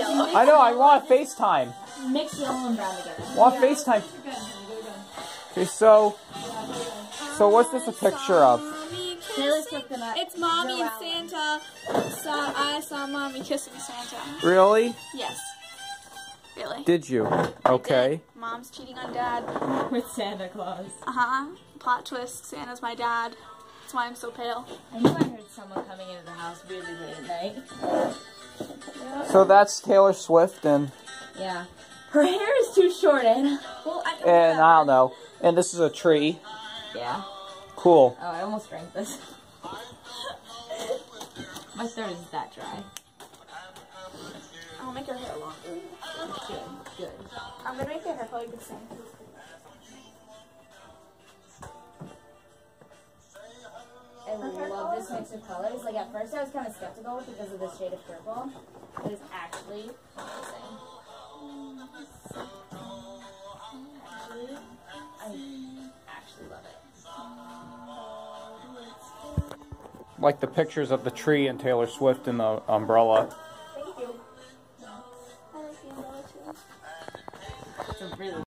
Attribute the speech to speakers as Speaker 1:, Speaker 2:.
Speaker 1: yellow.
Speaker 2: I know, I want FaceTime.
Speaker 1: Mix yellow and brown together.
Speaker 2: Want FaceTime. Okay, so what's this a picture of?
Speaker 1: Taylor Swift and
Speaker 3: It's Mommy and Santa. I saw Mommy kissing Santa.
Speaker 2: Really?
Speaker 3: Yes. Really.
Speaker 2: Did you? Okay.
Speaker 3: Mom's cheating on Dad.
Speaker 1: with Santa Claus.
Speaker 3: Plot twist. Santa's my dad. That's why I'm so pale.
Speaker 1: I knew I heard someone coming into the house really late at night.
Speaker 2: So that's Taylor Swift and
Speaker 1: Yeah. Her hair is too short, Anna. Well,
Speaker 2: I don't know. And this is a tree.
Speaker 1: Yeah.
Speaker 2: Cool.
Speaker 1: Oh, I almost drank this. My throat is that dry.
Speaker 3: I'll make your hair longer.
Speaker 1: Good.
Speaker 3: I'm gonna make your hair color the same.
Speaker 1: I love this mix of colors. Like, at first I was kind of skeptical because of the shade of purple. But it's actually amazing. I actually love it.
Speaker 2: Like the pictures of the tree and Taylor Swift and the umbrella.
Speaker 3: Thank you. I like the umbrella too.
Speaker 1: It's a really